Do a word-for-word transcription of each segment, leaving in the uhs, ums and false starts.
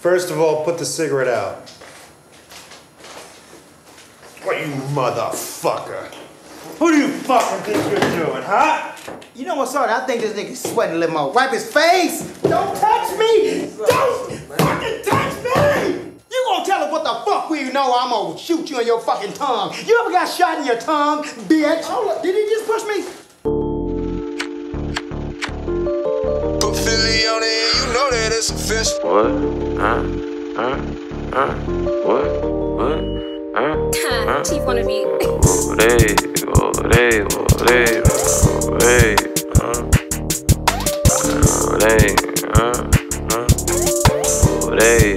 First of all, put the cigarette out. What, you motherfucker? Who do you fucking think you're doing, huh? You know what's up? I think this nigga's sweating a little more. Wipe his face! Don't touch me! Don't fucking touch me! You gonna tell us what the fuck we know? I'm gonna shoot you in your fucking tongue. You ever got shot in your tongue, bitch? Hold up, did he just push me? Put Philly on it, you know that it's official. What? Huh? Huh? Huh? What? What? Huh? Huh? Chief wanna be. Whoady, Whoady, Whoady, Whoady, huh? Whoady, huh? Huh? Whoady.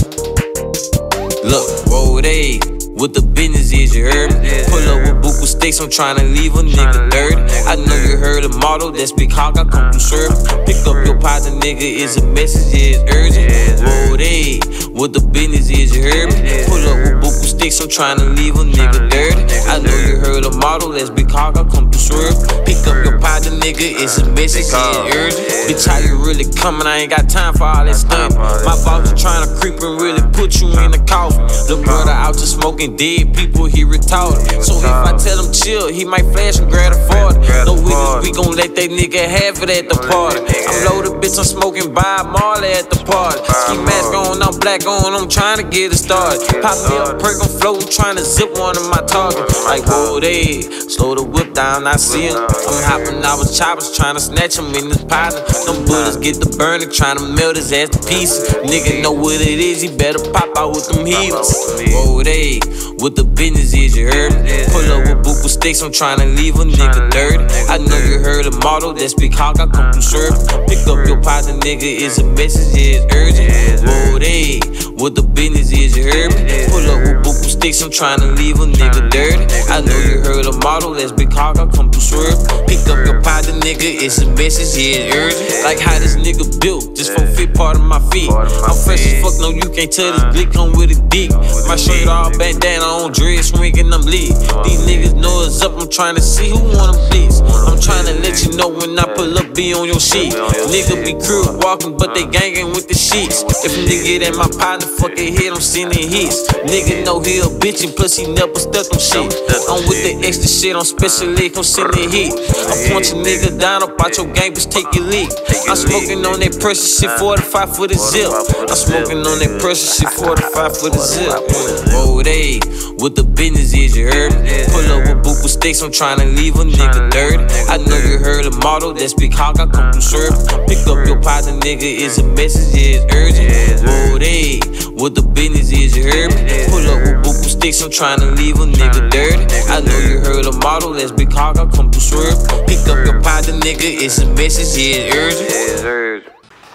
Look, Whoady, what the business is, you heard me? Pull up with buku sticks, I'm tryna leave a nigga dirty. I know you heard a motto, that's big hog, I come through serving. Pick up your partner, nigga, it's a message, it's urgent. Whoady, what the business is, you heard me? Pull up with buku sticks, I'm tryna leave a nigga dirty. I know you heard a motto, that's big hog, I come through serving. Pick up your partner, nigga, it's a message, it's urgent. Bitch, how you really coming? I ain't got time for all that stunt. My boss is tryna creep and really put you in the coffin. The brother out to smoking dead people, he retarded. So if I tell him chill, he might flash and grab a forty. No witness, we gon' let that nigga have it at the party. I'm loaded, bitch, I'm smoking Bob Marley at the party. Ski mask on, I'm black on, I'm tryna get it started. Pop me up, perk, I'm floating, tryna zip one of my targets. Like Whoady, slow the whip down, I see him. I'm hopping out with choppers, tryna snatch him in his pocket. Them bullets get the burning, tryna melt his ass to pieces. Nigga know what it is, he better pop out with them heaters. Whoady, what the business is, you heard me? Pull up with buku sticks, I'm tryna leave a nigga dirty. I know you heard a motto, that's big hog, I come through serving. Pick up your partner, nigga, it's a message, it's urgent. Whoady, what the business is, you heard me? Pull up with buku sticks, I'm tryna leave a nigga dirty. I know you heard a motto, that's big hog, I come through serving. Pick up your partner, nigga, it's a message, it's urgent. Like how this nigga built, just for fit part of my feet. I'm fresh as fuck, no, you can't tell this blick come with a dick. My shirt all bandana on, dread swinging, I'm lit. These niggas know it's up, I'm tryna see who wanna please. I'm tryna let you know when I pull up, be on your shit. Nigga be crew walking, but they gangin' with the sheets. If a nigga that my partner, fuck it hit, I'm sending hits. Nigga know he a bitch and plus he never stuck on shit. I'm with the extra shit, I'm special lick, I'm sending hit. I punch a nigga down up out your gang, bitch, take your lick. I'm smoking on that pressure shit, forty-five for the zip. I'm smoking on that pressure shit, forty-five for the zip. Whoady, what the business is, you heard me? Pull up with buku sticks, I'm tryna leave a nigga dirty. I know you heard a motto, that's big hog, I come through serving. Pick up your partner, nigga, it's a message, it's urgent. Whoady, what the business is, you heard me? Pull up with buku sticks, I'm tryna leave a nigga dirty. I know you heard a motto, that's big hog, I come through serving. Pick up your partner, nigga, it's a message, it's urgent. It's urgent.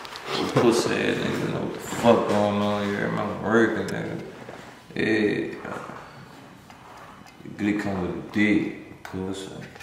Pussy ass nigga, know what the fuck going on here? I'm working, nigga. Yeah. Glick come with a dick, pussy.